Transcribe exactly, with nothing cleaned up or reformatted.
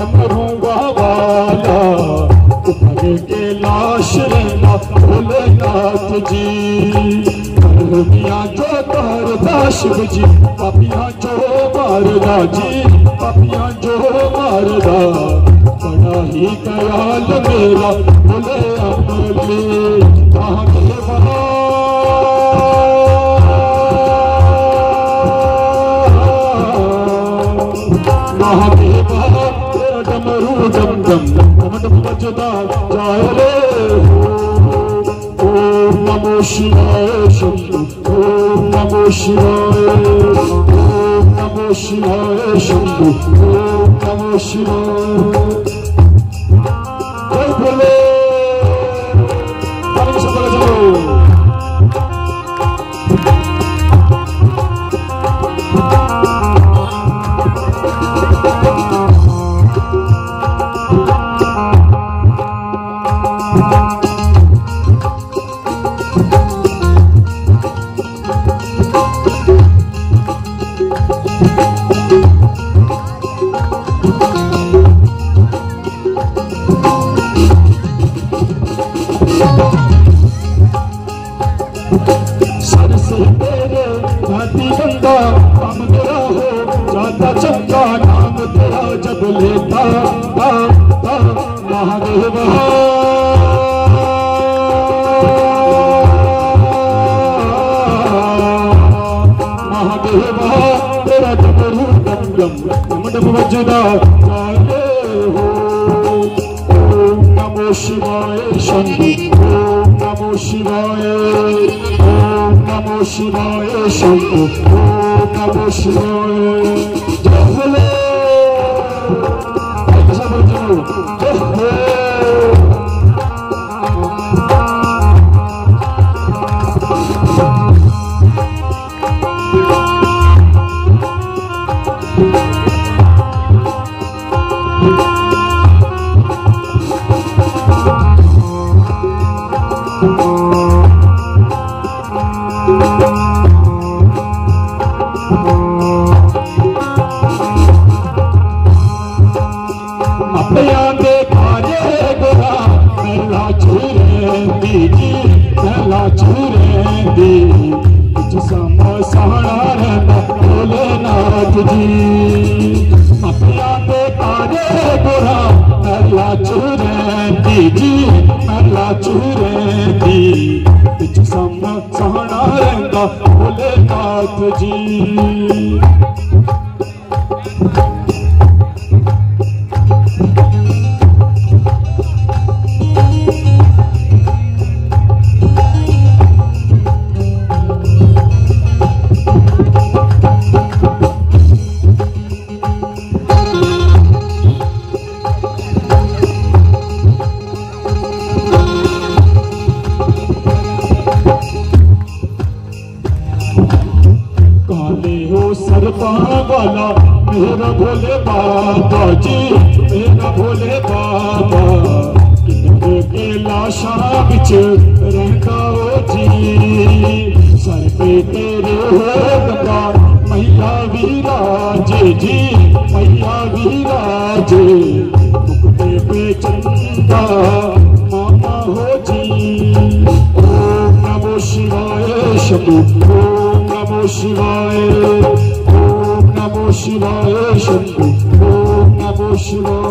डमरूंगा वाला उभर के लाश रहना भोलेनाथ जी। मियाँ जो करदा शिव जी पापियाँ जो मारदा जी, पापियाँ जो मारदा बड़ा ही दयाल मेरा भोले अमले। महादेवा तेरा डमरू डम डम डम डम बजदा जाए रे। ओम नमो शिवाय शंभु, ओम नमो शिवाय, ओम नमो शिवाय शंभु, ओम नमो शिवाय। जय भोले सर से तेरे भाती गंगा काम तेरा हो जाता चंगा, नाम तेरा जब लेता ता ता महादेव। महादेव तेरा डमरू डम डम डम डम बजदा जाए हो। ओम नमो शिवाय शंभु, ओम नमो शिवाय, ओम नमो शिवाय शंभु, ओम नमो शिवाय। जय भोले जय भोले। अपया दे खाजे गोरा मेला चूरे दीजी, मेला चूरे दी जिसम सहारा रहना भोलेनाथ जी। अपया दे खाजे गोरा मेला चूरे दीजी, मेला चूरे दी जिसम सहारा रहना भोलेनाथ जी। सरपा वाला मेरा भोले बाबा जी, मेरा भोले बाबा कितने के लाशा बिच रहता हो जी। सर पे तेरे हो गंगा मैया विराजे जी, मैया विराजे मुकुटे पे चंदा मामा हो जी। ओम नमो शिवाय शंभु, ओम नमो शिवाय, ओम नमो शिवाय शंभु, ओम नमो शिवाय।